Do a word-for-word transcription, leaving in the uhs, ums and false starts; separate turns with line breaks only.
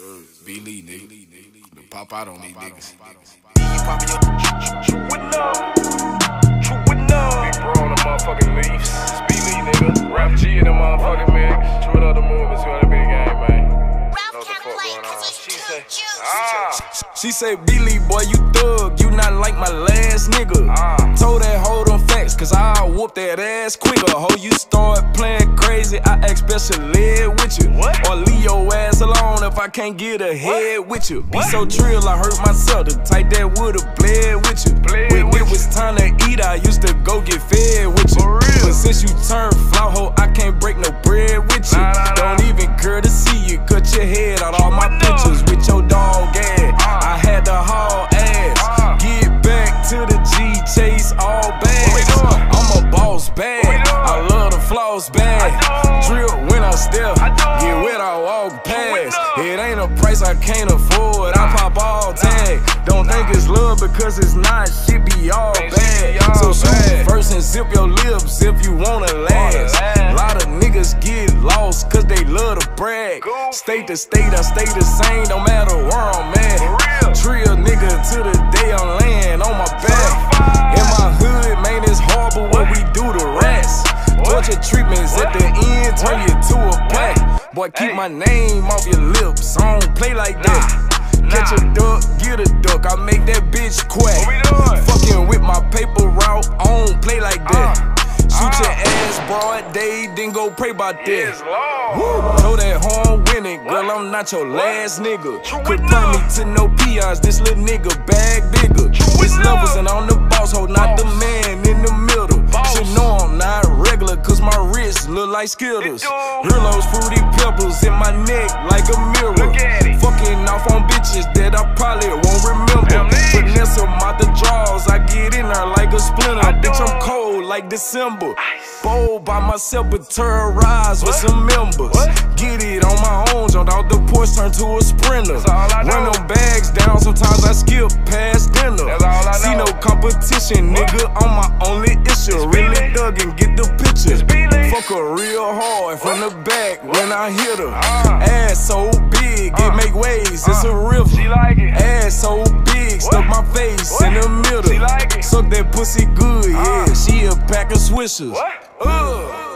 B.Lee, nigga. Been pop out on these niggas.
True enough. True enough. Big bro on the motherfucking leaves. It's B.Lee, nigga. Rap G in the motherfucking mix. True enough, the movements gonna be the game, man. Know what the fuck going on. She say, ah.
She say, B.Lee, boy, you thug. You not like my last nigga.
Ah.
Told that hoe them facts, cause I'll whoop that ass quicker. Ho, you start playing crazy, I expect to live with you.
What?
Or leave your ass alone if I can't get ahead
What?
with you. Be
What?
so trill, I hurt myself. The type that would've bled with you.
Bled
when
with
it was time to eat, I used to go get fed with you.
For real?
But since you turned flout, ho, I can't break no bread with you.
Nah, nah, nah.
Don't even care to see you. Cut your head out all my
Enough.
pictures with your dog ass.
Uh.
I had to haul ass.
Uh.
Get back to the G, chase all
What we
bags.
doing?
I'm a boss bag.
What we doing?
I love the floss bag.
I do.
Drip when I step.
I do.
Get wet, I walk past.
enough.
It ain't a price I can't afford. I pop all tag. Don't think it's love because it's not. Shit be all
Man, shit
bad.
be all
So shoot
bad.
first and zip your lips if you wanna last.
last.
Lot of niggas get lost cause they love to brag.
Goofy.
State to state, I stay the same, no matter where I'm at.
For real.
Trill nigga to the day I'm laying on my back.
Certified.
In my hood, man, it's horrible what we do to rats.
What?
Torture treatments
What?
at the end turn
What?
you to a pack. Boy, keep
Hey.
my name off your lips, I don't play like that.
Nah.
Catch a duck, get a duck, I make that bitch quack.
What we doing?
Fucking with my paper route, I don't play like that.
Uh.
Shoot your
Uh.
ass broad day, then go pray about that.
Yes, Lord.
Woo. Told that horn winning, girl, I'm not your last nigga.
True
Compare me
enough.
to no peons, this little nigga bag bigger.
True
It's
enough.
levels and I'm the boss, ho, not the
Boss.
man in the middle.
Boss.
Should know I'm not regular, cause my wrist look like Skittles.
It do.
Hurlos, fruity pebbles in my neck like a mirror.
Look at it.
Fucking off on bitches that I probably won't remember.
Amnesia.
Finesse them out the drawers, I get in there like a splinter.
I
Bitch,
do.
I'm cold like December.
Ice.
Bold by myself, but terrorized with
What?
some members.
What?
Get it on my own, jumped out the porch, turned to a sprinter.
That's all I
Run
know.
them bags down, sometimes I skip past dinner.
That's all I
See
know.
no competition,
What?
nigga, I'm my only issue.
It's
Really
B.Lee.
thug and get the picture.
It's B.Lee.
Fuck her real hard from the back when I hit her.
Uh.
Ass so big,
Uh.
it make waves, it's
Uh.
a river.
She like it.
Ass so big, stuck my face
What?
in the middle.
She like it.
Suck that pussy good, yeah.
Uh.
She a pack of swishers.
What?
Uh.